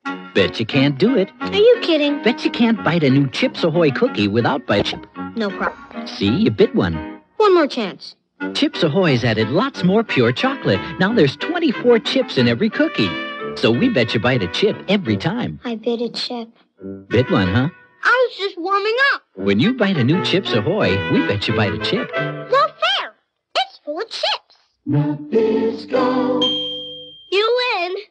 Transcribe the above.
Bet you can't do it. Are you kidding? Bet you can't bite a new Chips Ahoy cookie without biting chip. No problem. See, you bit one. One more chance. Chips Ahoy's added lots more pure chocolate. Now there's 24 chips in every cookie. So we bet you bite a chip every time. I bit a chip. Bit one, huh? I was just warming up. When you bite a new Chips Ahoy, we bet you bite a chip. Not fair. It's full of chips. Nabisco. You win.